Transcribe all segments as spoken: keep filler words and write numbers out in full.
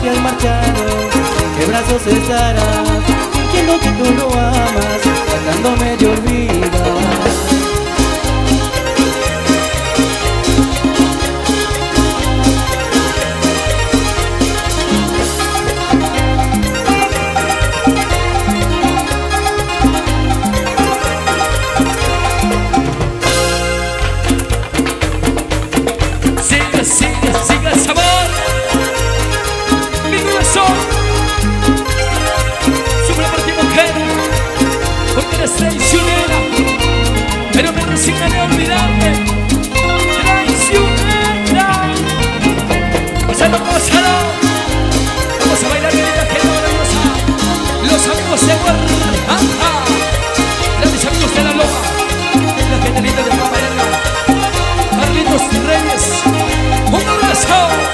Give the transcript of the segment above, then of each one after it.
te has marchado, ¿en qué brazos estarás? Fingiendo que tú lo amas, tratándome de olvidar. Traicionera, pero me resignaré a olvidarte. Traicionera. Pásalo, pásalo. Vamos a bailar mi vida, gente maravillosa. Los amigos de Guadalajara, grandes amigos de la Loma, la gente linda de Paparela, Carlitos Reyes. Un abrazo.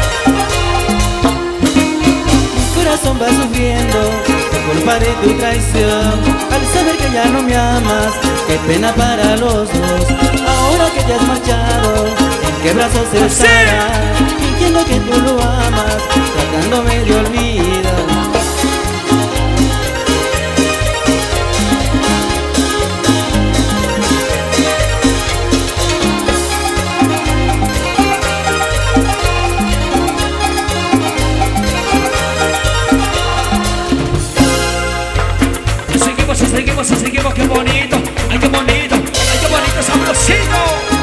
Mi corazón va sufriendo por culpa de tu traición. Al saber que ya no me amas, qué pena para los dos. Ahora que te has marchado, ¿en qué brazos estarás? Fingiendo que tú lo amas, tratándome de olvidar. Seguimos, seguimos, qué bonito, ay qué bonito, ay qué bonito, sabrosito.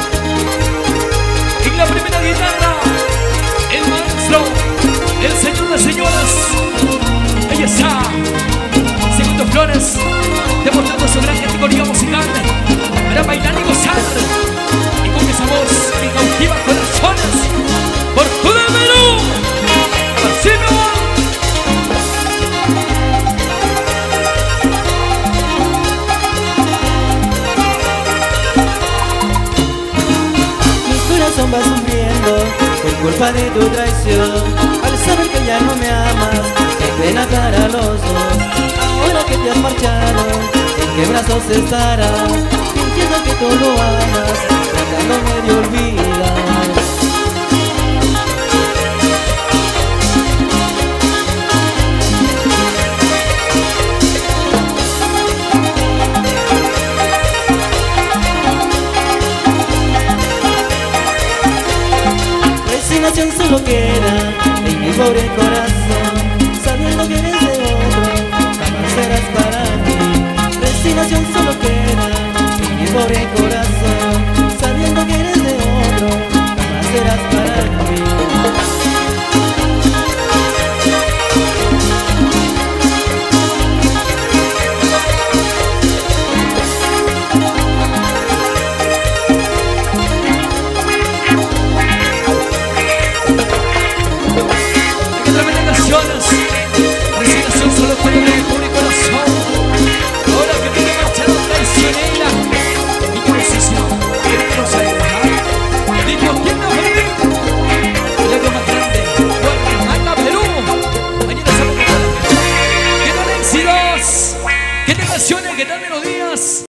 Y la primera guitarra, el maestro, el señor de señoras. Ahí está, Segundo Flores, demostrando su gran categoría musical para bailar y gozar. Y con esa voz que cautiva corazones por todo el Perú. Así me va. Va sufriendo por culpa de tu traición. Al saber que ya no me amas, qué pena para los dos. Ahora que te has marchado, ¿en qué brazos estarás? Fingiendo que tú lo amas, tratándome de olvidar. Resignación solo queda en mi pobre corazón, sabiendo que eres de otro, jamás serás para mí. Resignación solo queda en mi pobre corazón, sabiendo que eres de otro, jamás serás para mí. Resignación solo tiene el pobre corazón. Ahora que me he marchado traicionera, mi corazón que no nos ha dejado. Dijo, ¿quién nos va a vivir? El lago más grande, Guatemala, Perú. Mañana se va a quedar. ¿Qué tal éxitos? ¿Qué tal canciones? ¿Qué tal melodía?